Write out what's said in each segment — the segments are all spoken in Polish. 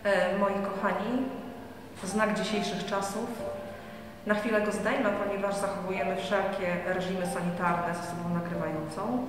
Moi kochani, znak dzisiejszych czasów. Na chwilę go zdejmę, ponieważ zachowujemy wszelkie reżimy sanitarne z osobą nagrywającą.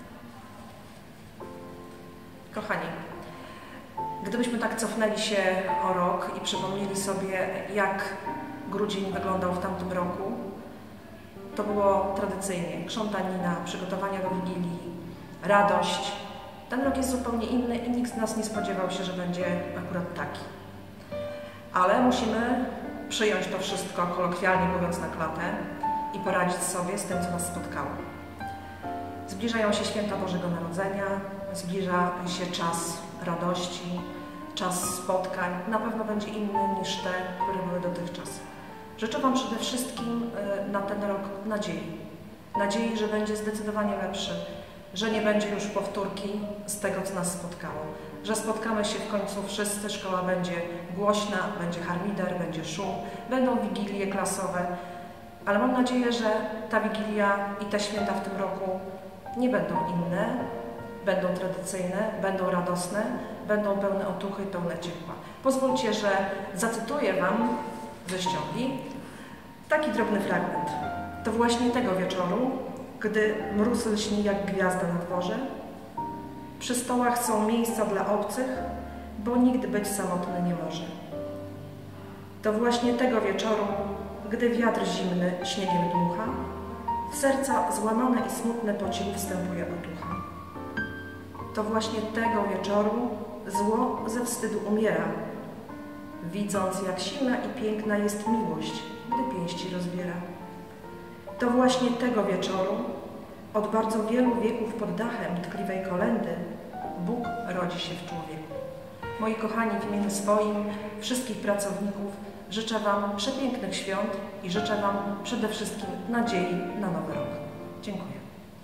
Kochani, gdybyśmy tak cofnęli się o rok i przypomnieli sobie, jak grudzień wyglądał w tamtym roku, to było tradycyjnie krzątanina, przygotowania do Wigilii, radość. Ten rok jest zupełnie inny i nikt z nas nie spodziewał się, że będzie akurat taki. Ale musimy przyjąć to wszystko, kolokwialnie mówiąc, na klatę i poradzić sobie z tym, co nas spotkało. Zbliżają się święta Bożego Narodzenia, zbliża się czas radości, czas spotkań. Na pewno będzie inny niż te, które były dotychczas. Życzę Wam przede wszystkim na ten rok nadziei. Nadziei, że będzie zdecydowanie lepszy, że nie będzie już powtórki z tego, co nas spotkało. Że spotkamy się w końcu wszyscy, szkoła będzie głośna, będzie harmider, będzie szum, będą wigilie klasowe, ale mam nadzieję, że ta Wigilia i te święta w tym roku nie będą inne, będą tradycyjne, będą radosne, będą pełne otuchy i pełne ciepła. Pozwólcie, że zacytuję Wam ze ściągi taki drobny fragment. To właśnie tego wieczoru, gdy mróz lśni jak gwiazda na dworze, przy stołach są miejsca dla obcych, bo nikt być samotny nie może. To właśnie tego wieczoru, gdy wiatr zimny śniegiem dmucha, w serca złamane i smutne po cichu wstępuje otucha. To właśnie tego wieczoru zło ze wstydu umiera, widząc, jak silna i piękna jest miłość, gdy pięści rozbiera. To właśnie tego wieczoru, od bardzo wielu wieków pod dachem tkliwej kolędy, Bóg rodzi się w człowieku. Moi kochani, w imieniu swoim, wszystkich pracowników życzę Wam przepięknych świąt i życzę Wam przede wszystkim nadziei na nowy rok. Dziękuję.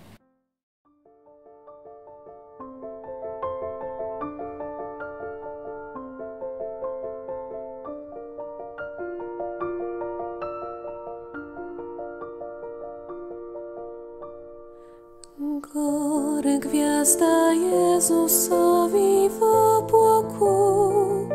Góry gwiazda Jezusowi w obłoku,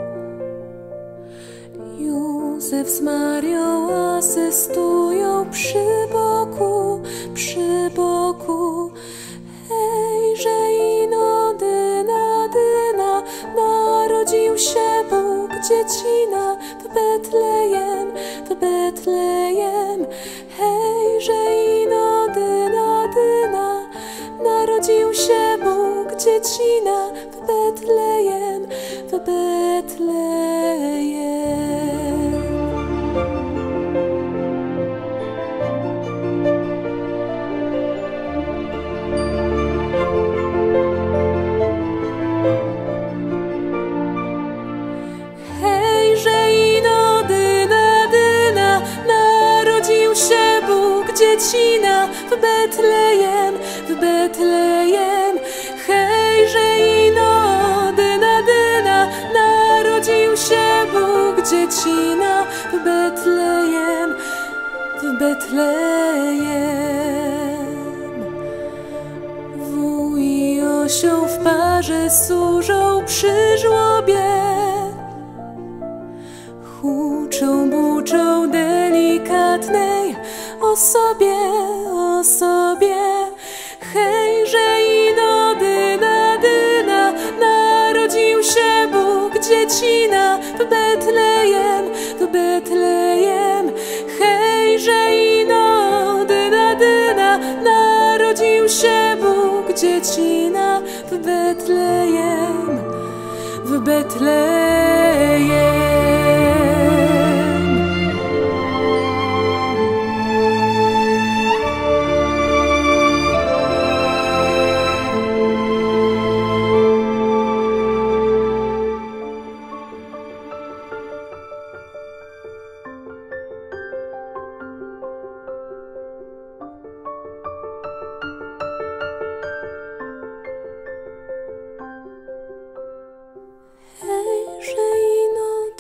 Józef z Marią asystują przy boku, przy boku. Hejże ino dyna, dyna, narodził się Bóg dziecina w Betlejem, w Betlejem. Hejże ino dyna, dyna, narodził się Bóg dziecina w Betlejem, w Betlejem. Hejże ino dyna, dyna, narodził się Bóg dziecina w Betlejem, w Betlejem. Hejże ino dyna, dyna, narodził się Bóg dziecina w Betlejem, w Betlejem. Wuj i osioł w parze służą przy żłobie, huczą, buczą delikatnej osobie, osobie. Hejże ino dyna, dyna, narodził się Bóg dziecina w Betlejem, w Betlejem. Hejże ino dyna, dyna, narodził się Bóg dziecina w Betlejem, w Betlejem. Hejże ino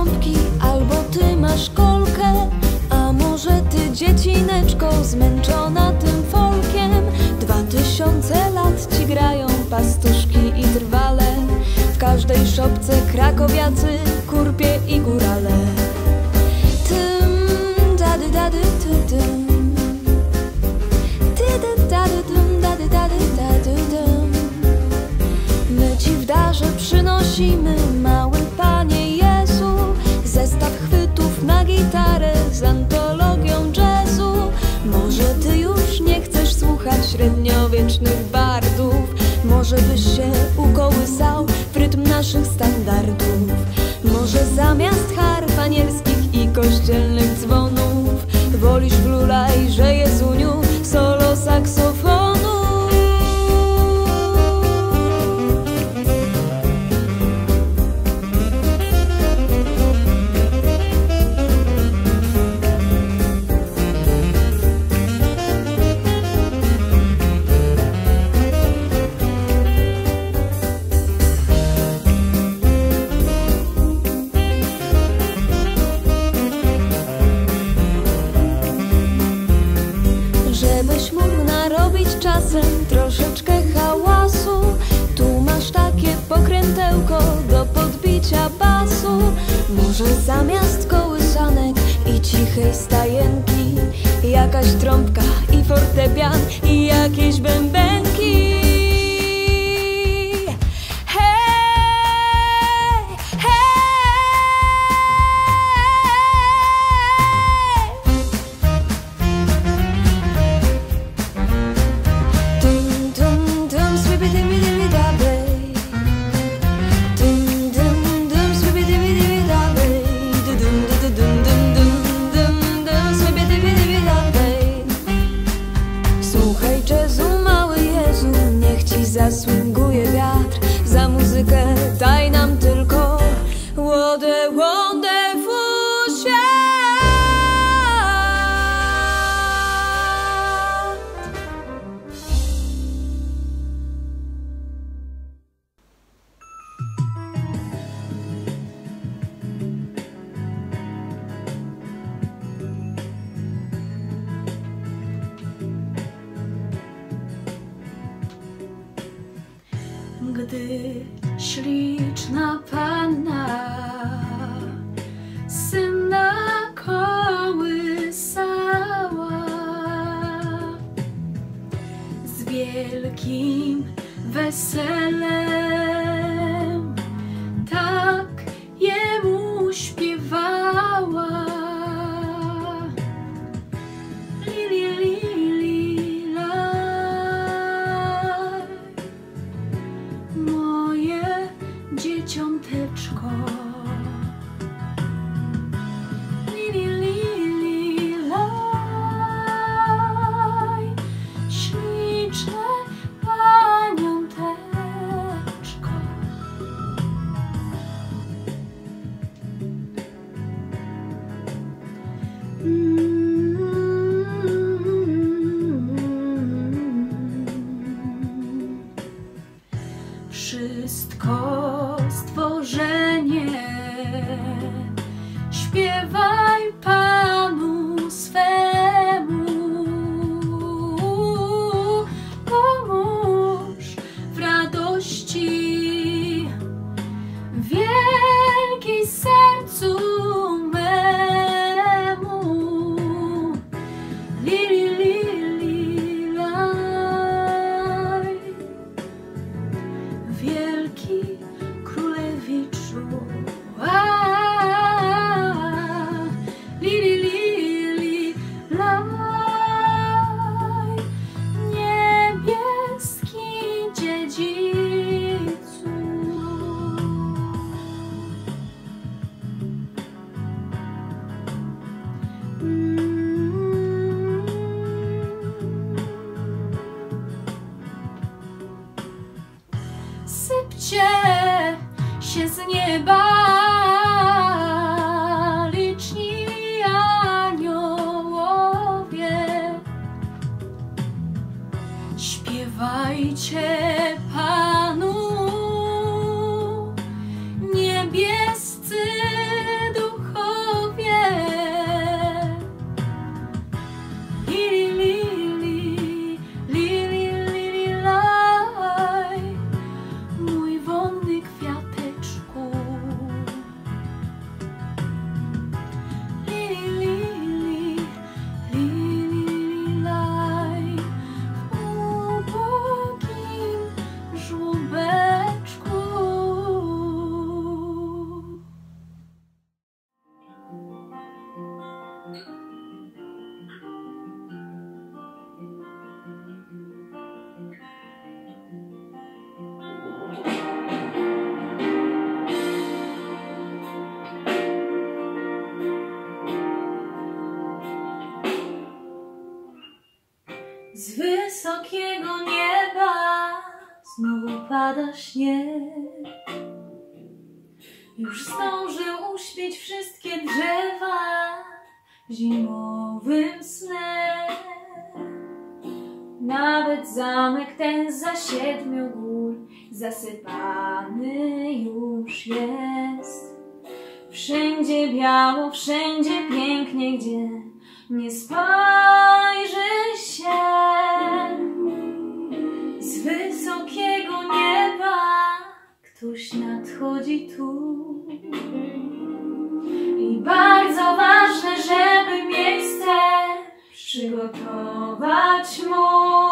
trąbki, albo ty masz kolkę, a może ty, dziecineczko, zmęczona tym folkiem. 2000 lat ci grają pastuszki i trwale, w każdej szopce krakowiacy, kurpie i górale. Tym dady dady tym, tydy dady dum dady dady dady dum. My ci w darze przynosimy, mały Panie Jezu, zestaw chwytów na gitarę z antologią jazzu. Może ty już nie chcesz słuchać średniowiecznych bardów, może byś się ukołysał w rytm naszych standardów. Może zamiast harf anielskich i kościelnych dzwonów wolisz blulaj, że Jezuniu, solo saksofonu. Żebyś mógł narobić czasem troszeczkę hałasu, tu masz takie pokrętełko do podbicia basu. Może zamiast kołysanek i cichej stajenki jakaś trąbka i fortepian i jakieś bębenki. Słuchaj jazzu, mały Jezu, niech ci zasługuje wiatr. Za muzykę daj nam tylko what a wonderful świat. Gdy śliczna panna syna kołysała, z wielkim weselem tak jemu śpiewała. Dzieciąteczko, lili, lili, laj, śliczne paniąteczko. Wszystko stworzenie śpiewaj Panu swemu, pomóż w radości wielkiej sercu memu. Lili, lili, laj, wielki królewiczu, lili, lili, laj, niebieski dziedzicu. Sypcie się z nieba liczni aniołowie, śpiewajcie Panu, niebiescy Z wysokiego nieba znowu pada śnieg. Już zdążył uśpić wszystkie drzewa zimowym snem. Nawet zamek ten za 7 gór zasypany już jest. Wszędzie biało, wszędzie pięknie, gdzie nie spojrzy się. Z wysokiego nieba ktoś nadchodzi tu. I bardzo ważne, żeby miejsce przygotować mu.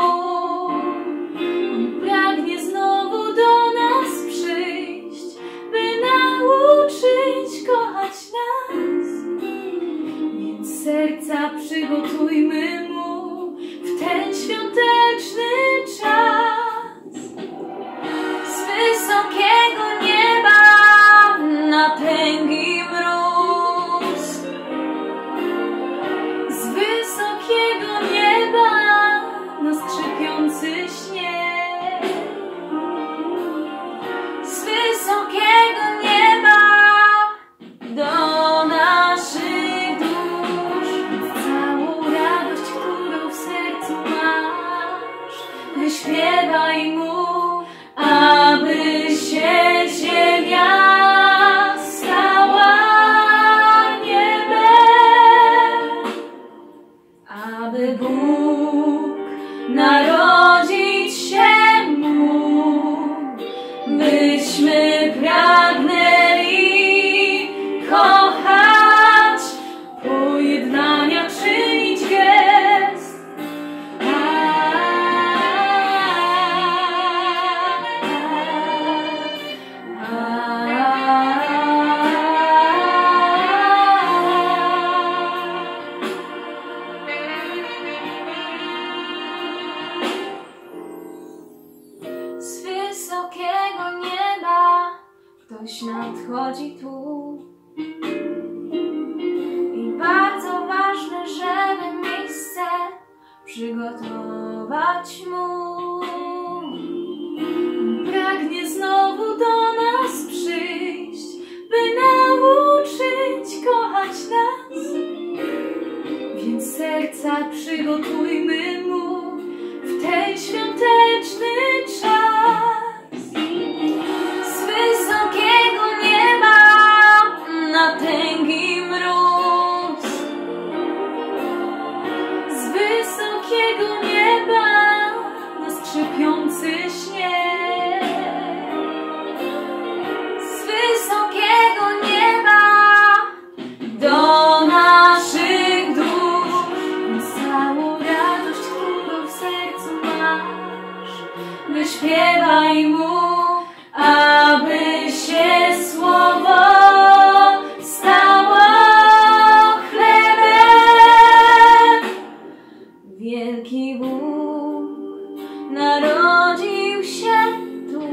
On pragnie znowu do nas przyjść, by nauczyć kochać nas. Więc serca przygotujmy mu w ten świąteczny czas. Z wysokiego nieba napęgi mróz. Z wysokiego nieba na skrzypiący śnieg. Z wysokiego nieba do naszych dusz. Całą radość, którą w sercu masz, wyśpiewaj mu, aby się ziemia stała niebem, aby Bóg narodzić się mógł, byśmy pragnęli kochać, pojednania czynić gest. Z wysokiego nieba ktoś nadchodzi tu. I bardzo ważne, żeby miejsce przygotować mu. Pragnie znowu do nas przyjść, by nauczyć kochać nas. Więc serca przygotujmy mu w ten świąteczny czas. Z wysokiego nieba napęgi mróz. Z wysokiego nieba na skrzypiący śnieg. Z wysokiego nieba do naszych dusz. Całą radość, którą w sercu masz, wyśpiewaj mu, aby się słowo stało chlebem. Wielki Bóg narodził się tu,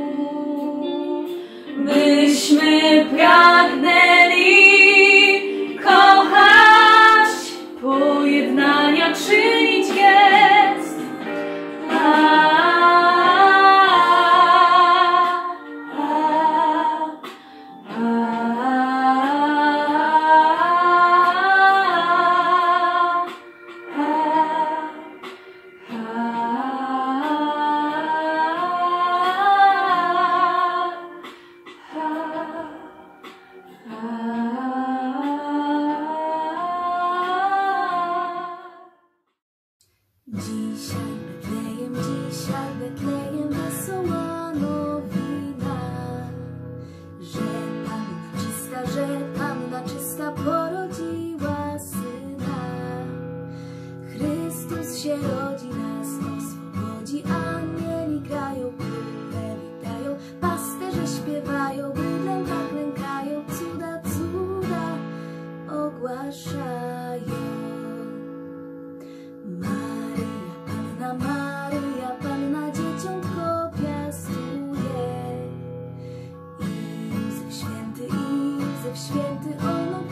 byśmy pragnęli kochać, pojednania czynić gest. Dzisiaj Betlejem wesoła nowina, że Panna czysta porodziła Syna. Chrystus się rodzi, nas oswobodzi, anieli grają, króle witają, pasterze śpiewają, bydlęta klękają, cuda, cuda ogłaszają. Maryja, Panna dzieciątko piastuje. Józef święty ono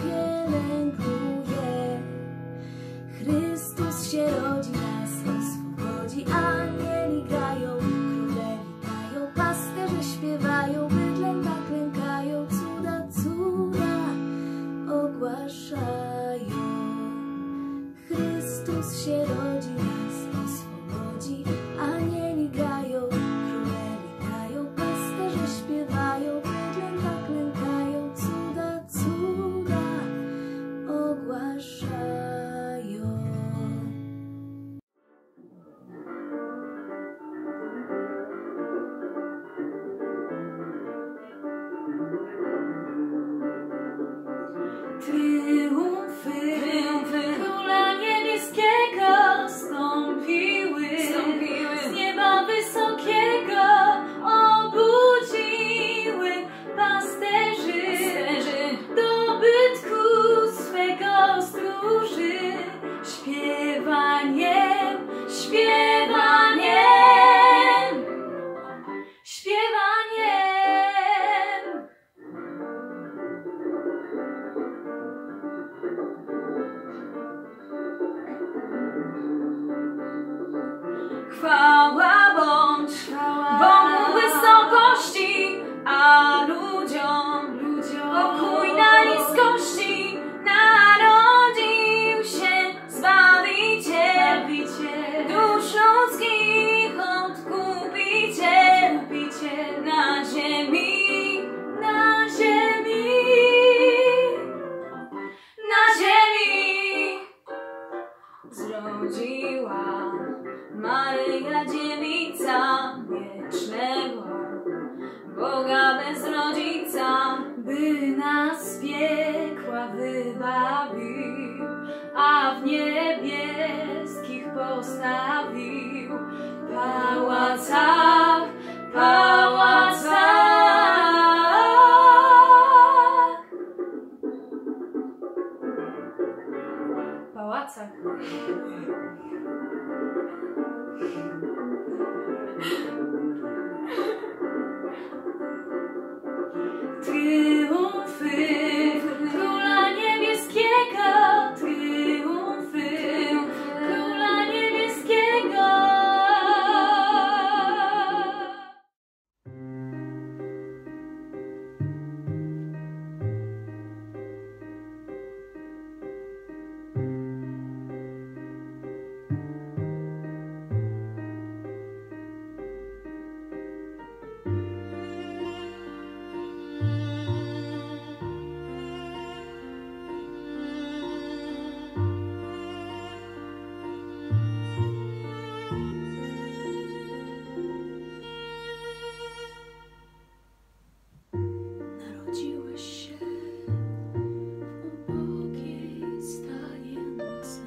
pielęgnuje. Chrystus się rodzi, nas oswobodzi, Chrystus się rodzi, nas oswobodzi. Anieli grają, króle witają, pasterze śpiewają, bydlę naklękają, cuda, cuda ogłaszają. Triumfy, Króla Niebieskiego stąpiły z nieba wysokiego, obudziły pasterzy dobytku swego stróży. Śpiewaniem, śpiewaniem, śpiewaniem. Chwała bądź Bogu w wysokości, a ludziom pokój na niskości. Narodził się Zbawiciel, dusz ludzkich odkupiciel. Na ziemi, na ziemi, na ziemi zrodziła Maryja Dziewica wiecznego Boga bez rodzica, by nas z piekła wybawił, a w niebieskich postawił pałacach, pałacach. Pałacach. Triumfy Króla Niebieskiego, triumfy Króla Niebieskiego. Narodziłeś się w ubogiej stajence,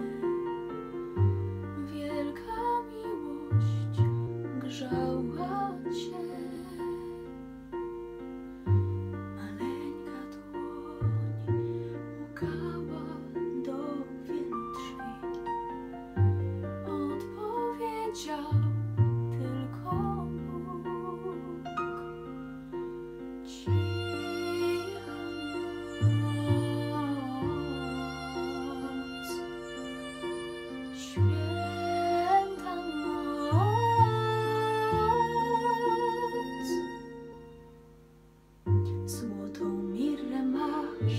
wielka miłość grzała Cię. Maleńka dłoń pukała do wielu drzwi, odpowiedział tylko Bóg. Cicha noc, święta noc. Złotą mirrę masz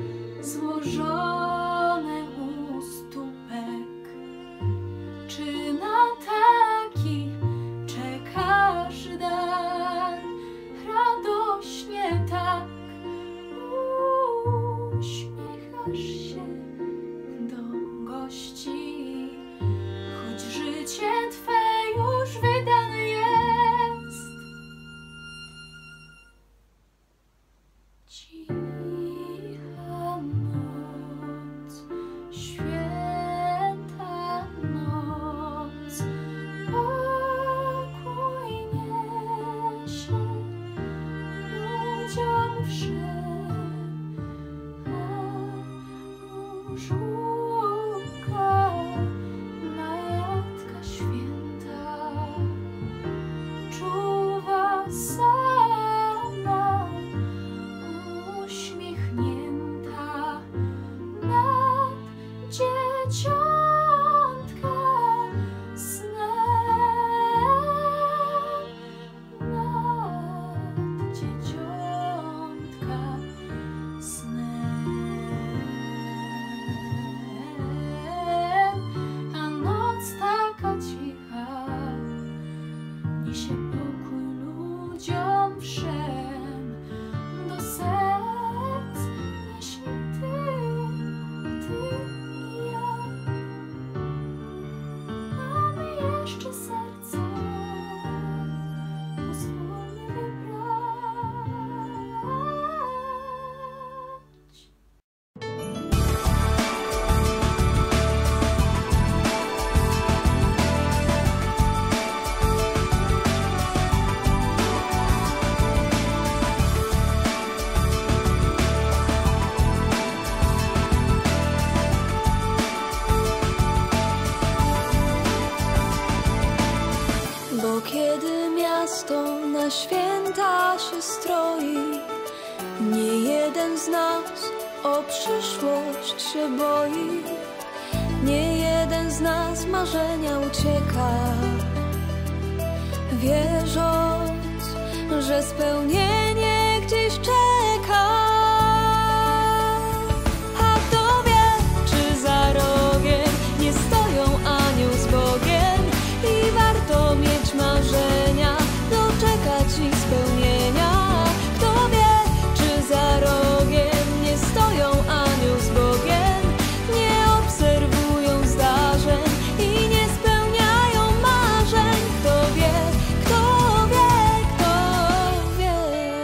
złożone u stópek. Czy na taki czekasz dar? Radośnie tak uśmiechasz się do gości, choć życie Twe już wydane jest. Cicha noc, święta noc, pokój niesie ludziom wszem, a u żłóbka Matka Święta czuwa sama, uśmiechnięta nad dzieciątka snem, nad dzieciątka snem. A święta się stroi. Nie jeden z nas o przyszłość się boi. Nie jeden z nas marzenia ucieka, wierząc, że spełnienie gdzieś czeka. A kto wie, czy za rogiem nie stoją anioł z Bogiem i warto mieć marzenia, doczekać ich spełnienia. Kto wie, czy za rogiem nie stoją anioł z Bogiem, nie obserwują zdarzeń i nie spełniają marzeń. Kto wie, kto wie, kto wie.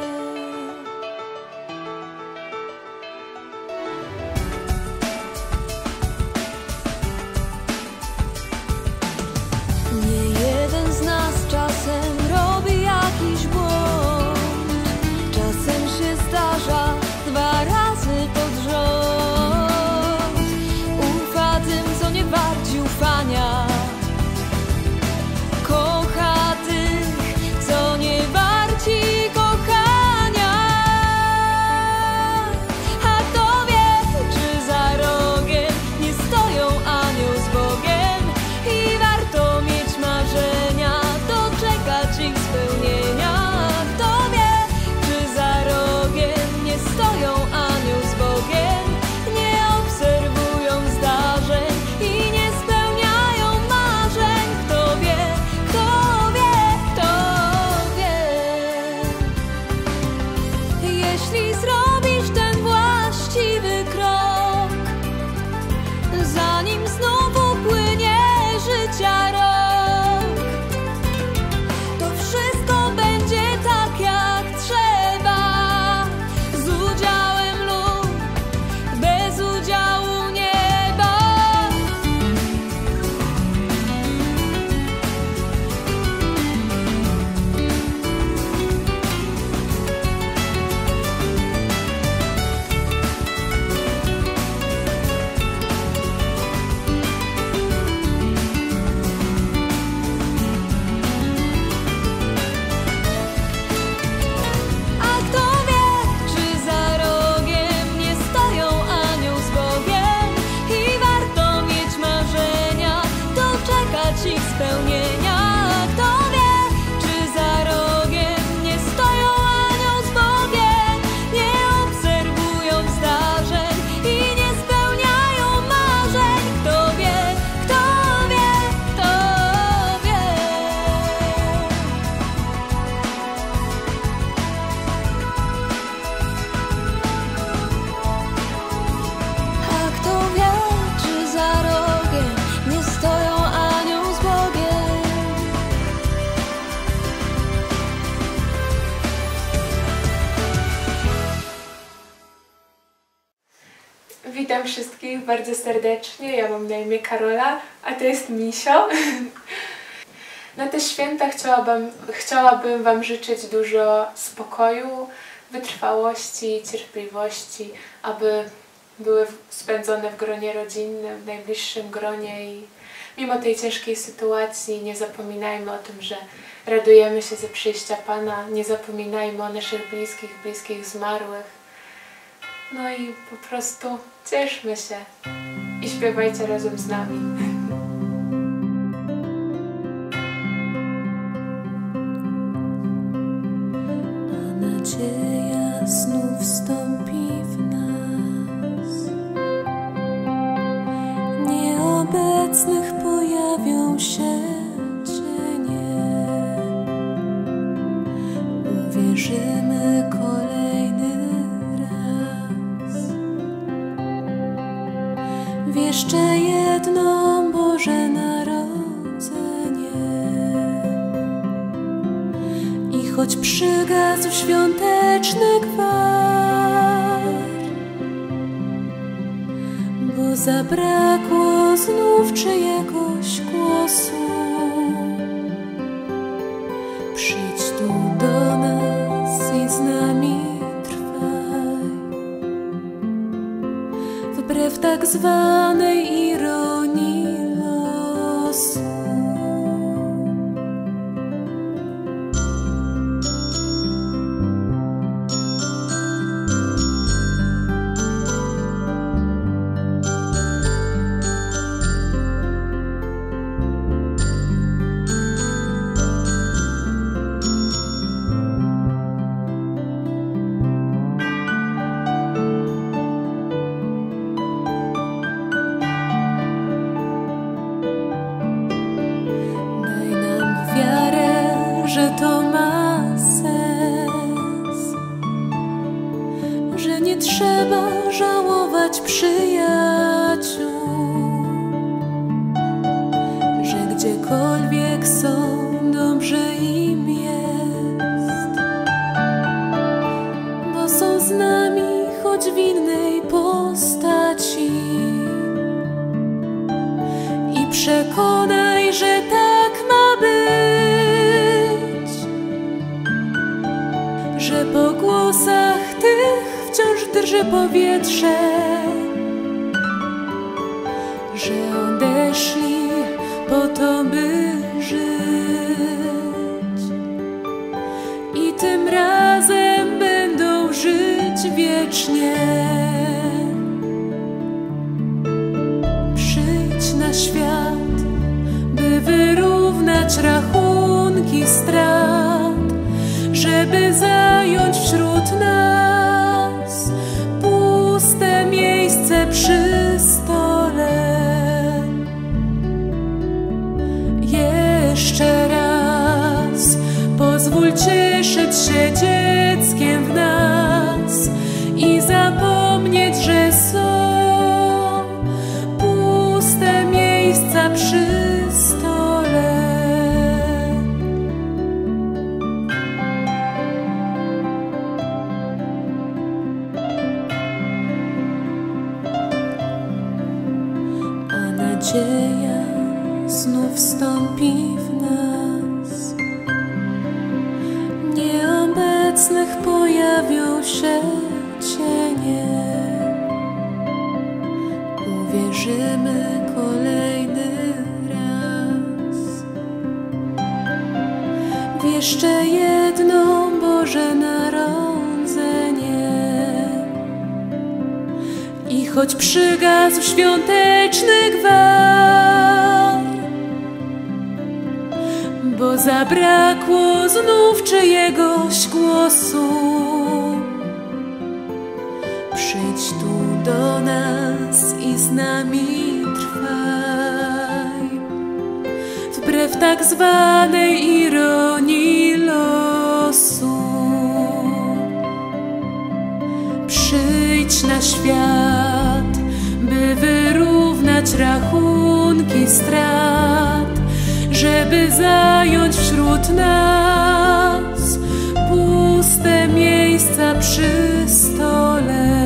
Nie jeden z nas czasem robi jakiś błąd. Czasem się zdarza 2 razy pod rząd. Ufa tym, co nie warci ufania. Kocha tych, co nie warci kochania. A kto wie, czy za rogiem nie stoją anioł z Bogiem i warto mieć marzenia, doczekać ich spełnienia. Kto wie, czy za rogiem nie stoją anioł z Bogiem, nie obserwują zdarzeń i nie spełniają marzeń. Kto wie, kto wie, kto wie. Jeśli zrobisz ten właściwy krok, zanim znowu płynie życia rok, to wszystko będzie tak jak trzeba, z udziałem lub bez udziału nieba. A kto wie, czy za rogiem nie stoją anioł z Bogiem i warto mieć marzenia, doczekać ich spełnienia. Kto wie, czy za rogiem nie stoją anioł z Bogiem, nie obserwują zdarzeń i nie spełniają marzeń. Kto wie, kto wie, kto wie. A kto wie, czy za rogiem nie stoją anioł z Bogiem. Witam wszystkich bardzo serdecznie, ja mam na imię Karola, a to jest Misio. Na te święta chciałabym Wam życzyć dużo spokoju, wytrwałości, cierpliwości, aby były spędzone w gronie rodzinnym, w najbliższym gronie i mimo tej ciężkiej sytuacji nie zapominajmy o tym, że radujemy się ze przyjścia Pana, nie zapominajmy o naszych bliskich zmarłych. No i po prostu cieszmy się i śpiewajcie razem z nami. A nadzieja znów wstąpi w nas. Nieobecnych pojawią się cienie. Uwierzymy kolejny raz w jeszcze jedno Boże Narodzenie. I choć przygasł świąteczny gwar, bo zabrakło znów czyjegoś głosu, przyjdź tu do nas i z nami trwaj. Wbrew tak zwanej ironii losu. co dobrze im jest, bo są z nami, choć w innej postaci. I przekonaj, że tak ma być, że po głosach tych wciąż drży powietrze, że odeszli po to, by żyć. I tym razem będą żyć wiecznie. Przyjdź na świat, by wyrównać rachunki strat, żeby zająć wśród nas puste miejsce przy stole. Jeszcze raz pozwól cieszyć się dzieckiem w nas i zapomnieć, że są puste miejsca przy stole. A nadzieja znów wstąpi w nas. Nieobecnych pojawią się cienie. Uwierzymy kolejny raz w jeszcze jedno Boże Narodzenie. I choć przygasł świąteczny gwar, bo zabrakło znów czyjegoś głosu, przyjdź tu do nas i z nami trwaj, wbrew tak zwanej ironii losu. Przyjdź na świat, by wyrównać rachunki strat, żeby zająć wśród nas puste miejsca przy stole.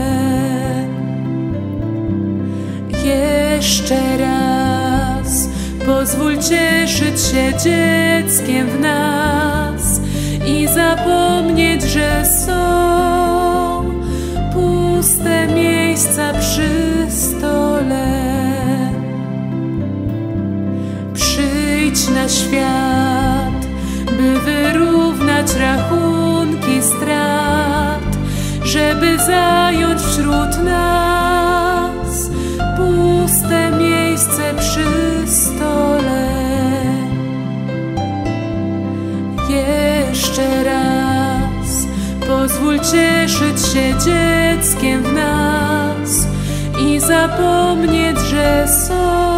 Jeszcze raz pozwól cieszyć się dzieckiem w nas i zapomnieć, że są puste miejsca przy stole. Przyjdź na świat, by wyrównać rachunki strat, żeby zająć wśród nas puste miejsce przy stole. Jeszcze raz pozwól cieszyć się dzieckiem w nas i zapomnieć, że są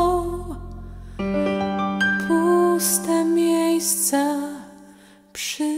puste miejsca przy